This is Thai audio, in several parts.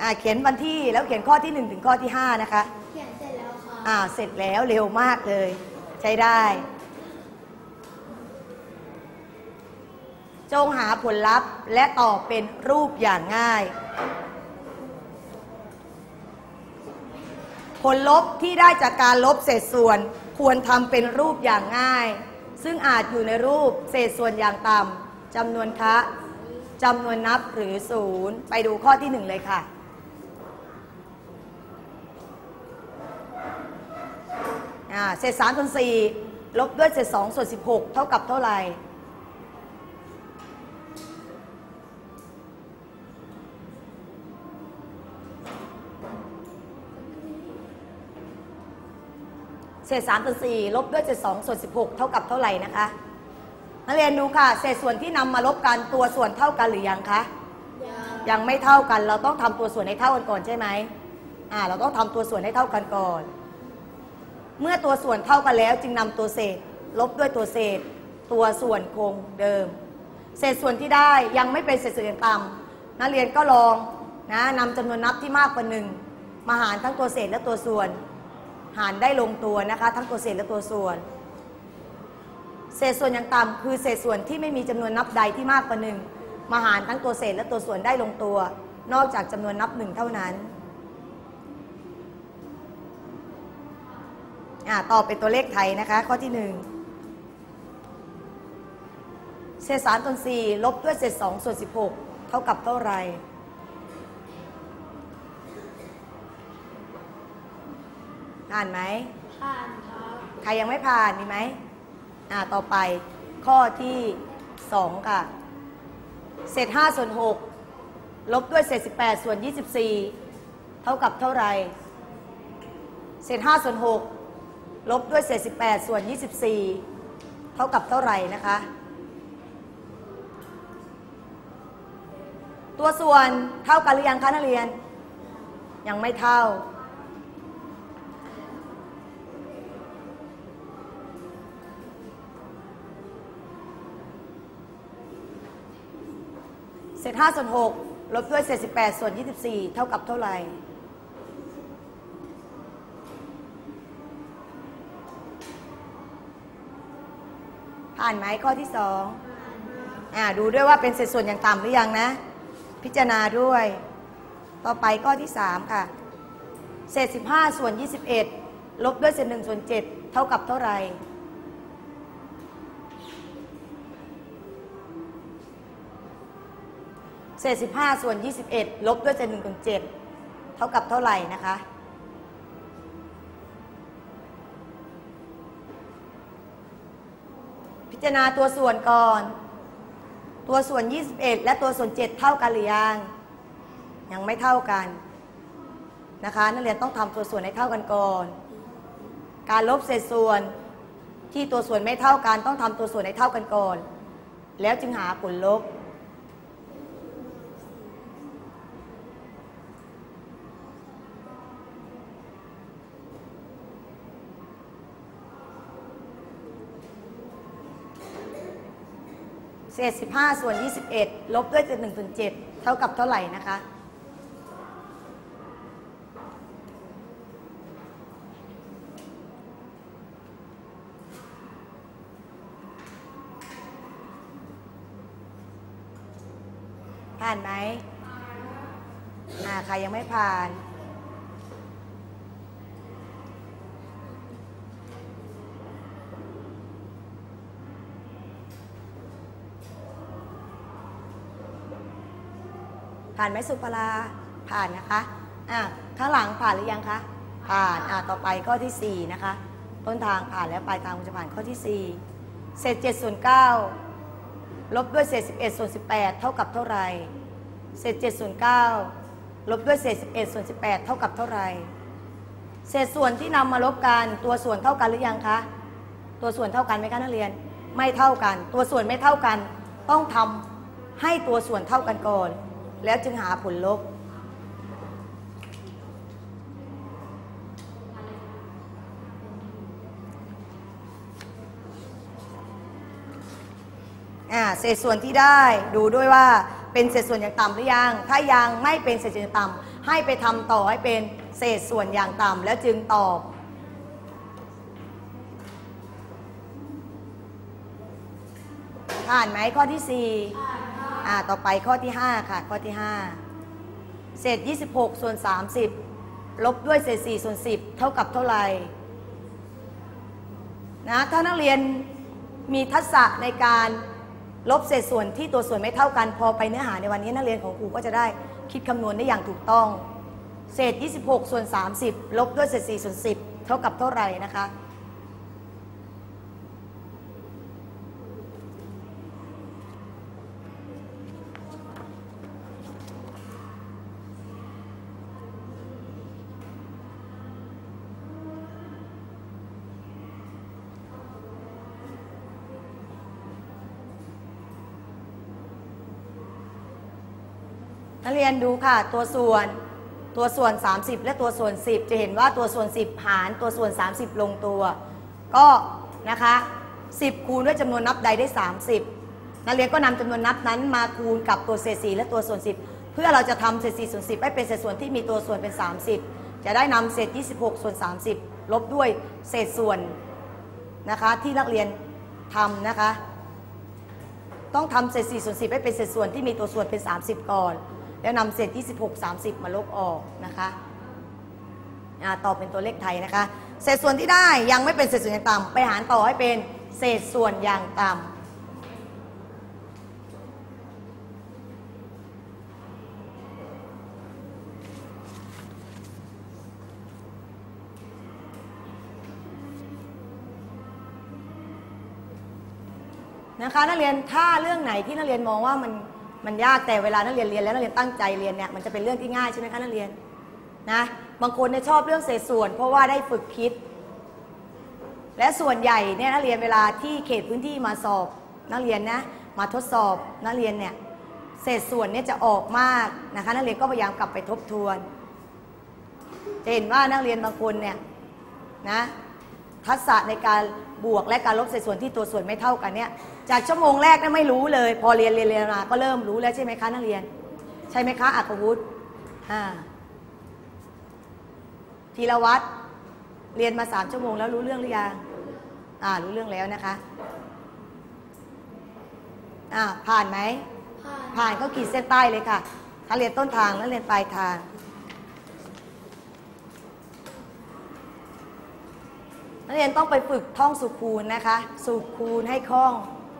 เขียนวันที่แล้วเขียนข้อที่1ถึงข้อที่5นะคะเขียนเสร็จแล้วค่ะเสร็จแล้วเร็วมากเลยใช้ได้จงหาผลลัพธ์และตอบเป็นรูปอย่างง่ายผลลบที่ได้จากการลบเศษส่วนควรทำเป็นรูปอย่างง่ายซึ่งอาจอยู่ในรูปเศษส่วนอย่างต่ำจำนวนคะจำนวนนับหรือศูนย์ไปดูข้อที่1เลยค่ะเศษ3ส่วน4ลบด้วยเศษ2ส่วน16เท่ากับเท่าไหร่เศษ3ส่วน4ลบด้วยเศษ2ส่วน16เท่ากับเท่าไหร่นะคะนักเรียนดูค่ะเศษส่วนที่นำมาลบกันตัวส่วนเท่ากันหรือยังคะยังไม่เท่ากันเราต้องทำตัวส่วนให้เท่ากันก่อนใช่ไหมเราต้องทำตัวส่วนให้เท่ากันก่อนเมื่อตัวส่วนเท่ากันแล้วจึงนำตัวเศษลบด้วยตัวเศษตัวส่วนคงเดิมเศษส่วนที่ได้ยังไม่เป็นเศษส่วนอย่างต่ำนักเรียนก็ลองนำจำนวนนับที่มากกว่า1มาหารทั้งตัวเศษและตัวส่วนหารได้ลงตัวนะคะทั้งตัวเศษและตัวส่วนเศษส่วนอย่างต่ำคือเศษส่วนที่ไม่มีจำนวนนับใดที่มากกว่า1มาหารทั้งตัวเศษและตัวส่วนได้ลงตัวนอกจากจำนวนนับ1เท่านั้นต่อเป็นตัวเลขไทยนะคะข้อที่1เศษ3ส่วน4ลบด้วยเศษ2ส่วน16เท่ากับเท่าไหร่ผ่านไหมผ่านครับใครยังไม่ผ่านมีไหมต่อไปข้อที่2ค่ะเศษ5ส่วน6ลบด้วยเศษ18ส่วน24เท่ากับเท่าไหร่เศษ5ส่วน6ลบด้วยเศษ18ส่วน24เท่ากับเท่าไหร่นะคะตัวส่วนเท่ากันหรือยังคะนักเรียนยังไม่เท่าเศษ5ส่วน6ลบด้วยเศษ18ส่วน24เท่ากับเท่าไหร่ผ่านไหมข้อที่2ดูด้วยว่าเป็นเศษส่วนอย่างต่ำหรือยังนะพิจารณาด้วยต่อไปข้อที่3ค่ะเศษ15ส่วน21ลบด้วยเศษ1ส่วน7เท่ากับเท่าไหร่เศษ15ส่วน21ลบด้วยเศษ1ส่วน7เท่ากับเท่าไหร่นะคะพิจารณาตัวส่วนก่อนตัวส่วน21และตัวส่วน7เท่ากันหรือยังไม่เท่ากันนะคะนักเรียนต้องทำตัวส่วนให้เท่ากันก่อนการลบเศษส่วนที่ตัวส่วนไม่เท่ากันต้องทำตัวส่วนให้เท่ากันก่อนแล้วจึงหาผลลบเศษ15ส่วน21ลบด้วยเศษ1ส่วน7เท่ากับเท่าไหร่นะคะผ่านไหมใครยังไม่ผ่านผ่านไหมสุภราผ่านนะคะข้างหลังผ่านหรือยังคะผ่านต่อไปข้อที่4นะคะต้นทางผ่านแล้วปลายทางคุณจะผ่านข้อที่4เศษ7ส่วน9ลบด้วยเศษ11ส่วน18เท่ากับเท่าไหร่เศษ7ส่วน9ลบด้วยเศษ11ส่วน18เท่ากับเท่าไหร่เศษส่วนที่นำมาลบกันตัวส่วนเท่ากันหรือยังคะตัวส่วนเท่ากันไหมคะนักเรียนไม่เท่ากันตัวส่วนไม่เท่ากันต้องทำให้ตัวส่วนเท่ากันก่อนแล้วจึงหาผลลบเศษส่วนที่ได้ดูด้วยว่าเป็นเศษส่วนอย่างต่ำหรือยังถ้ายังไม่เป็นเศษส่วนอย่างต่ำให้ไปทำต่อให้เป็นเศษส่วนอย่างต่ำแล้วจึงตอบผ่านไหมข้อที่4ต่อไปข้อที่5ค่ะข้อที่5เศษ26ส่วน30ลบด้วยเศษ4ส่วน10เท่ากับเท่าไหร่นะถ้านักเรียนมีทักษะในการลบเศษส่วนที่ตัวส่วนไม่เท่ากันพอไปเนื้อหาในวันนี้นักเรียนของครูก็จะได้คิดคำนวณได้อย่างถูกต้องเศษ26ส่วน30ลบด้วยเศษ4ส่วน10เท่ากับเท่าไหร่นะคะนักเรียนดูค่ะตัวส่วน30และตัวส่วน10จะเห็นว่าตัวส่วน10หารตัวส่วน30ลงตัวก็นะคะ10คูณด้วยจำนวนนับใดได้30นักเรียนก็นำจำนวนนับนั้นมาคูณกับตัวเศษ4และตัวส่วน10เพื่อเราจะทำเศษ4ส่วน10ให้เป็นเศษส่วนที่มีตัวส่วนเป็น30จะได้นำเศษ26ส่วน30ลบด้วยเศษส่วนนะคะที่นักเรียนทำนะคะต้องทำเศษ4ส่วน10ให้เป็นเศษส่วนที่มีตัวส่วนเป็น30ก่อนแล้วนำเศษ26 30มาลบออกนะคะตอบเป็นตัวเลขไทยนะคะเศษส่วนที่ได้ยังไม่เป็นเศษส่วนอย่างต่ำไปหารต่อให้เป็นเศษส่วนอย่างต่ำนะคะนักเรียนถ้าเรื่องไหนที่นักเรียนมองว่ามันยากแต่เวลานักเรียนเรียนแล้วนักเรียนตั้งใจเรียนเนี่ยมันจะเป็นเรื่องที่ง่ายใช่ไหมคะนักเรียนนะบางคนเนี่ยชอบเรื่องเศษส่วนเพราะว่าได้ฝึกคิดและส่วนใหญ่เนี่ยนักเรียนเวลาที่เขตพื้นที่มาสอบนักเรียนนะมาทดสอบนักเรียนเนี่ยเศษส่วนเนี่ยจะออกมากนะคะนักเรียนก็พยายามกลับไปทบทวนจะเห็นว่านักเรียนบางคนเนี่ยนะทักษะในการบวกและการลบเศษส่วนที่ตัวส่วนไม่เท่ากันเนี่ยจากชั่วโมงแรกเนี่ยไม่รู้เลยพอเรียนมาก็เริ่มรู้แล้วใช่ไหมคะนักเรียนใช่ไหมคะอัครวุฒิธีรวัตรเรียนมา3ชั่วโมงแล้วรู้เรื่องหรือยังรู้เรื่องแล้วนะคะผ่านไหมผ่านก็ขีดเส้นใต้เลยค่ะถ้าเรียนต้นทางแล้วเรียนปลายทางนักเรียนต้องไปฝึกท่องสูตรคูณนะคะสูตรคูณให้คล่อง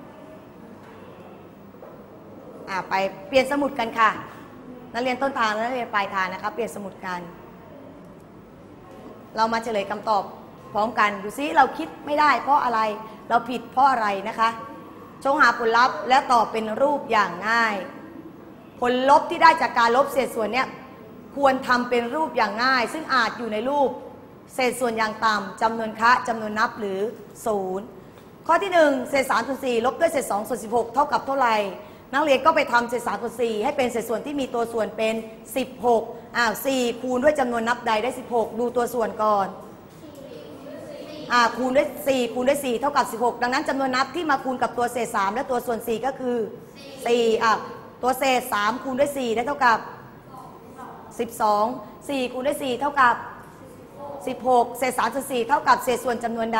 ไปเปลี่ยนสมุดกันค่ะนักเรียนต้นทางและนักเรียนปลายทางนะคะเปลี่ยนสมุดกันเรามาเฉลยคำตอบพร้อมกันดูซิเราคิดไม่ได้เพราะอะไรเราผิดเพราะอะไรนะคะจงหาผลลัพธ์และตอบเป็นรูปอย่างง่ายผลลบที่ได้จากการลบเศษส่วนเนี้ยควรทำเป็นรูปอย่างง่ายซึ่งอาจอยู่ในรูปเศษส่วนอย่างต่ำจำนวนคะจำนวนนับหรือ0ข้อที่1เศษ3ส่วน4ลบด้วยเศษ2ส่วน16เท่ากับเท่าไหร่นักเรียนก็ไปทำเศษ3ส่วน4ให้เป็นเศษส่วนที่มีตัวส่วนเป็น16 4คูณด้วยจำนวนนับใดได้16ดูตัวส่วนก่อนคูณด้วย4คูณด้วย4เท่ากับ16ดังนั้นจำนวนนับที่มาคูณกับตัวเศษ3และตัวส่วน4ก็คือ4ตัวเศษ3คูณด้วย4ได้เท่ากับ12 4คูณด้วย4เท่ากับ16เศษ3ส่วน4เท่ากับเศษส่วนจำนวนใด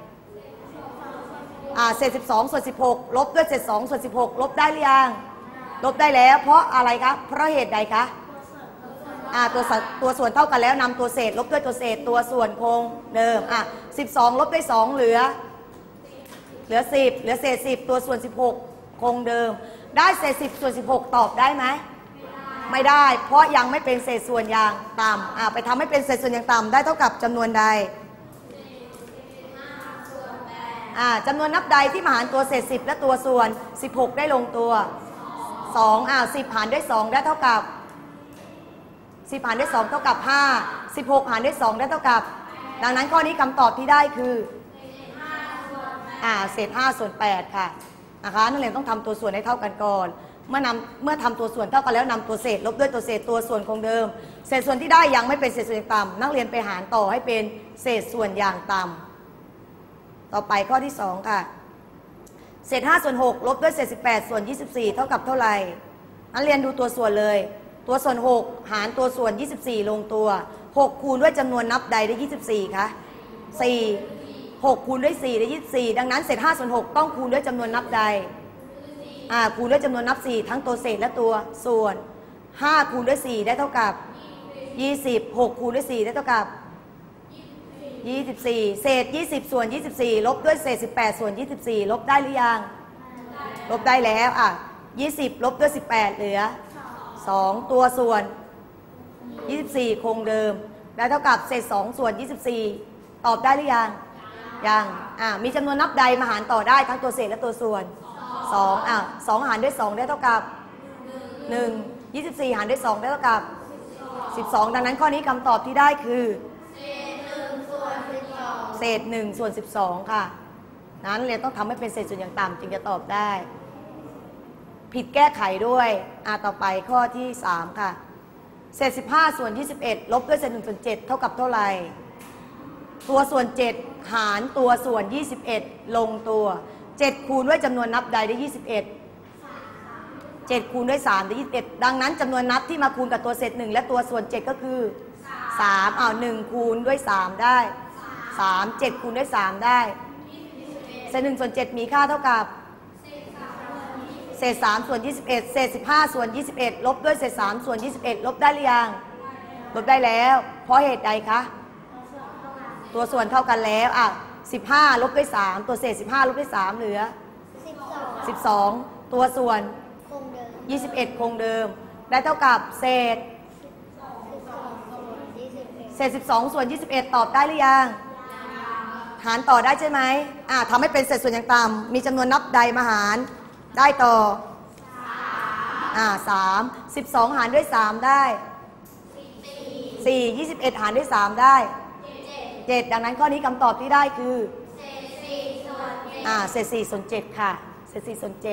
เศษ12ส่วน16ลบด้วยเศษ2ส่วน16ลบได้หรือยังลบได้แล้วเพราะอะไรคะเพราะเหตุใดคะตัวส่วนเท่ากันแล้วนำตัวเศษลบด้วยตัวเศษตัวส่วนคงเดิม12ลบด้วย2เหลือ10เหลือเศษ10ตัวส่วน16คงเดิมได้เศษ10ส่วน16ตอบได้ไหมไม่ได้เพราะยังไม่เป็นเศษส่วนอย่างต่ำไปทำให้เป็นเศษส่วนอย่างต่ำได้เท่ากับจำนวนใดจำนวนนับใดที่มาหารตัวเศษ10และตัวส่วน16ได้ลงตัว2 10หารด้วย2ได้เท่ากับ10หารด้วย2เท่ากับ5 16หารด้วย2ได้เท่ากับดังนั้นข้อนี้คำตอบที่ได้คือเศษ5ส่วน8ค่ะนะคะนักเรียนต้องทำตัวส่วนให้เท่ากันก่อนเมื่อทำตัวส่วนเท่ากันแล้วนำตัวเศษลบด้วยตัวเศษตัวส่วนคงเดิมเศษส่วนที่ได้ยังไม่เป็นเศษส่วนอย่างต่ำนักเรียนไปหารต่อให้เป็นเศษส่วนอย่างต่ำต่อไปข้อที่2ค่ะเศษ5ส่วน6ลบด้วยเศษ18ส่วน24เท่ากับเท่าไหร่นักเรียนดูตัวส่วนเลยตัวส่วน6หารตัวส่วน24ลงตัว6คูณด้วยจำนวนนับใดได้24คะ4 6คูณด้วย4ได้24ดังนั้นเศษ5ส่วน6ต้องคูณด้วยจำนวนนับใดคูณด้วยจำนวนนับ4ทั้งตัวเศษและตัวส่วน5คูณด้วย4ได้เท่ากับ20 6คูณด้วย4ได้เท่ากับ24เศษ20ส่วน24ลบด้วยเศษ18ส่วน24ลบได้หรือยังลบได้แล้ว20ลบด้วย18เหลือ2ตัวส่วน24คงเดิมได้เท่ากับเศษ2ส่วน24ตอบได้หรือยังยังมีจำนวนนับใดมาหารต่อได้ทั้งตัวเศษและตัวส่วน2 2หารด้วย2ได้เท่ากับ1 24หารด้วย2ได้เท่ากับ12ดังนั้นข้อนี้คำตอบที่ได้คือเศษ1ส่วน12ค่ะนั้นเรียนต้องทำให้เป็นเศษส่วนอย่างต่ำจึงจะตอบได้ผิดแก้ไขด้วยต่อไปข้อที่3ค่ะเศษ15ส่วน21ลบด้วยเศษ1ส่วน7เท่ากับเท่าไหร่ตัวส่วน7หารตัวส่วน21ลงตัว7คูณด้วยจำนวนนับใดได้21 7คูณด้วย3ได้21ดังนั้นจำนวนนับที่มาคูณกับตัวเศษ1และตัวส่วน7ก็คือ3 1คูณด้วย3ได้3 7คูณด้วย3ได้เศษ1ส่วน7มีค่าเท่ากับเศษ3ส่วน21เศษ15ส่วน21ลบด้วยเศษ3ส่วน21ลบได้หรือยังลบได้แล้วเพราะเหตุใดคะตัวส่วนเท่ากันแล้ว15ลบด้วย3ตัวเศษ15ลบด้วย3เหลือ12ตัวส่วน21คงเดิมได้เท่ากับเศษ12ส่วน21ตอบได้หรือยังหารต่อได้ใช่ไหมทำให้เป็นเศษส่วนอย่างต่ำมีจำนวนนับใดมาหารได้ต่อ3 12หารด้วย3ได้4 21หารด้วย3ได้7ดังนั้นข้อนี้คำตอบที่ได้คือเศษ4ส่วน7ค่ะเศษ4ส่วน7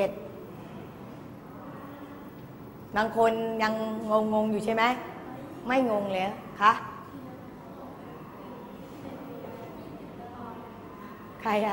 บางคนยังงงอยู่ใช่ไหมไม่งงแล้วคะใคร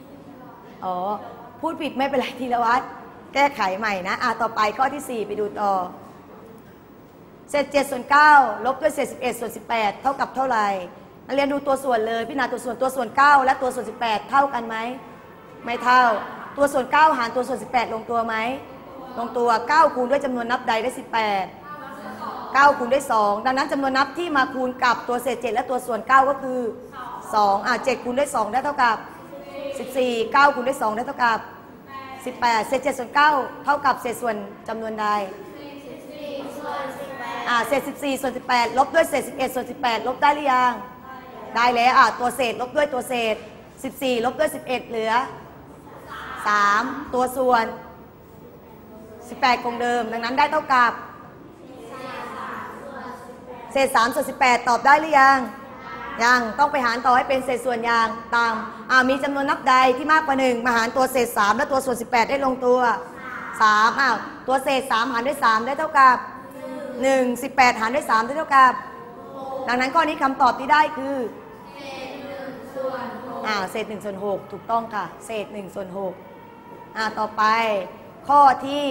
พูดผิดไม่เป็นไรธีรวัฒน์แก้ไขใหม่นะต่อไปข้อที่4ไปดูต่อเศษ7ส่วน9ลบด้วยเศษ11ส่วน18เท่ากับเท่าไหร่นักเรียนดูตัวส่วนเลยพิจารณาตัวส่วน9และตัวส่วน18เท่ากันไหมไม่เท่าตัวส่วน9หารตัวส่วน18ลงตัวไหมลงตัว9คูณด้วยจำนวนนับใดได้18 9คูณด้วย2ดังนั้นจำนวนนับที่มาคูณกับตัวเศษ7และตัวส่วน9ก็คือ2 7คูณด้วย2ได้เท่ากับ14 9คูณด้วย2ได้เท่ากับ18เศษ7ส่วน9เท่ากับเศษส่วนจำนวนใดเศษ14ส่วน18ลบด้วยเศษ11ส่วน18ลบได้หรือยังได้แล้วตัวเศษลบด้วยตัวเศษ14ลบด้วย11เหลือ3ตัวส่วน18คงเดิมดังนั้นได้เท่ากับเศษ3ส่วน18ตอบได้หรือยังยังต้องไปหารต่อให้เป็นเศษส่วนอย่างต่ำมีจำนวนนับใดที่มากกว่า1มาหารตัวเศษ3และตัวส่วน18ได้ลงตัว3ตัวเศษ3หารด้วย3ได้เท่ากับ1 18หารด้วย3ได้เท่ากับดังนั้นข้อนี้คำตอบที่ได้คือเศษ1ส่วน6ถูกต้องค่ะเศษ1ส่วน6ต่อไปข้อที่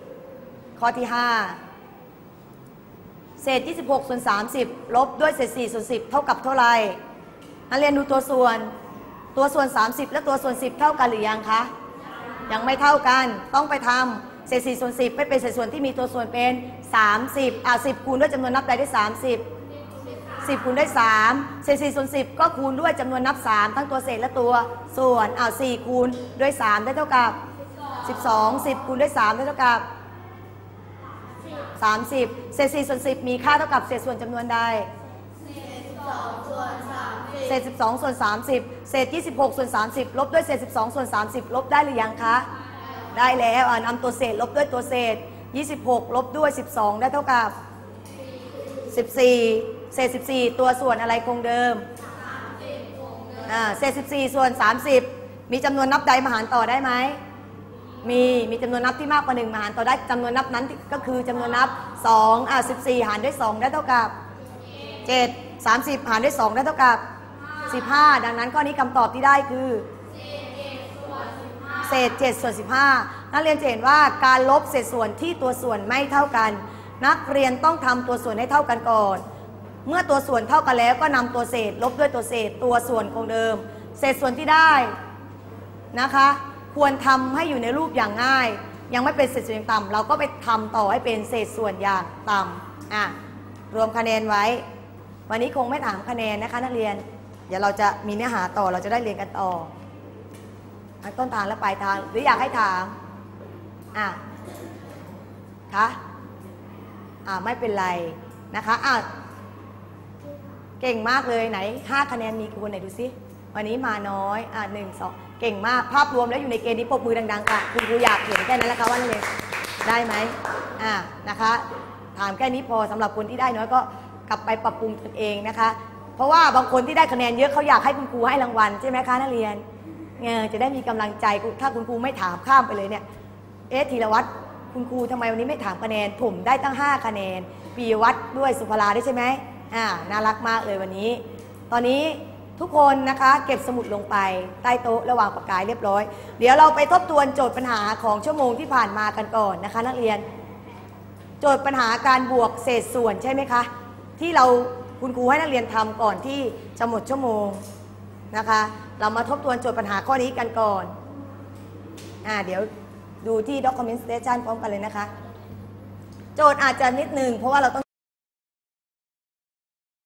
5เศษ26ส่วน30ลบด้วยเศษ4ส่วน10เท่ากับเท่าไหร่นักเรียนดูตัวส่วน30และตัวส่วน10เท่ากันหรือยังคะยังไม่เท่ากันต้องไปทำเศษ4ส่วน10ไม่เป็นเศษส่วนที่มีตัวส่วนเป็น30 10คูณด้วยจำนวนนับใดได้30 10คูณด้วย3เศษ4ส่วน10ก็คูณด้วยจำนวนนับ3ทั้งตัวเศษและตัวส่วน4คูณด้วย3ได้เท่ากับ12 10คูณด้วย3ได้เท่ากับ30เศษ4ส่วน10มีค่าเท่ากับเศษส่วนจำนวนใดเศษ12ส่วน30เศษ26ส่วน30ลบด้วยเศษ12ส่วน30ลบได้หรือยังคะได้แล้วนำตัวเศษลบด้วยตัวเศษ26ลบด้วย12ได้เท่ากับ14เศษ14ตัวส่วนอะไรคงเดิมเศษ14ส่วน30มีจำนวนนับใดมาหารต่อได้ไหมมีจำนวนนับที่มากกว่า1มาหารต่อได้จำนวนนับนั้นก็คือจำนวนนับ2 14หารด้วย2ได้เท่ากับ7 30หารด้วย2ได้เท่ากับ15ดังนั้นข้อนี้คำตอบที่ได้คือเศษ7ส่วน15นักเรียนจะเห็นว่าการลบเศษส่วนที่ตัวส่วนไม่เท่ากันนักเรียนต้องทำตัวส่วนให้เท่ากันก่อนเมื่อตัวส่วนเท่ากันแล้วก็นำตัวเศษลบด้วยตัวเศษตัวส่วนคงเดิมเศษส่วนที่ได้นะคะควรทำให้อยู่ในรูปอย่างง่ายยังไม่เป็นเศษส่วนอย่างต่ำเราก็ไปทำต่อให้เป็นเศษส่วนอย่างต่ำรวมคะแนนไว้วันนี้คงไม่ถามคะแนนนะคะนักเรียนเดี๋ยวเราจะมีเนื้อหาต่อเราจะได้เรียนกันต่อต้นทางและปลายทางหรืออยากให้ถามคะไม่เป็นไรนะคะเก่งมากเลยไหน5คะแนนมีกี่คนไหนดูซิวันนี้มาน้อย1 2เก่งมากภาพรวมแล้วอยู่ในเกณฑ์นี้ปรบมือดังๆค่ะคุณครูอยากเห็นแค่นั้นแหละค่ะว่านักเรียนได้ไหมนะคะถามแค่นี้พอสำหรับคนที่ได้น้อยก็กลับไปปรับปรุงตนเองนะคะเพราะว่าบางคนที่ได้คะแนนเยอะเขาอยากให้คุณครูให้รางวัลใช่ไหมคะนักเรียนจะได้มีกำลังใจถ้าคุณครูไม่ถามข้ามไปเลยเนี่ยธีรวัตรคุณครูทำไมวันนี้ไม่ถามคะแนนผมได้ตั้ง5คะแนนปีวัดด้วยสุภาราได้ใช่ไหมน่ารักมากเลยวันนี้ตอนนี้ทุกคนนะคะเก็บสมุดลงไปใต้โต๊ะระหว่างปากกาเรียบร้อยเดี๋ยวเราไปทบทวนโจทย์ปัญหาของชั่วโมงที่ผ่านมากันก่อนนะคะนักเรียนโจทย์ปัญหาการบวกเศษส่วนใช่ไหมคะที่เราคุณครูให้นักเรียนทำก่อนที่จะหมดชั่วโมงนะคะเรามาทบทวนโจทย์ปัญหาข้อนี้กันก่อนเดี๋ยวดูที่ documentation พร้อมกันเลยนะคะโจทย์อาจจะนิดนึงเพราะว่าเราต้อง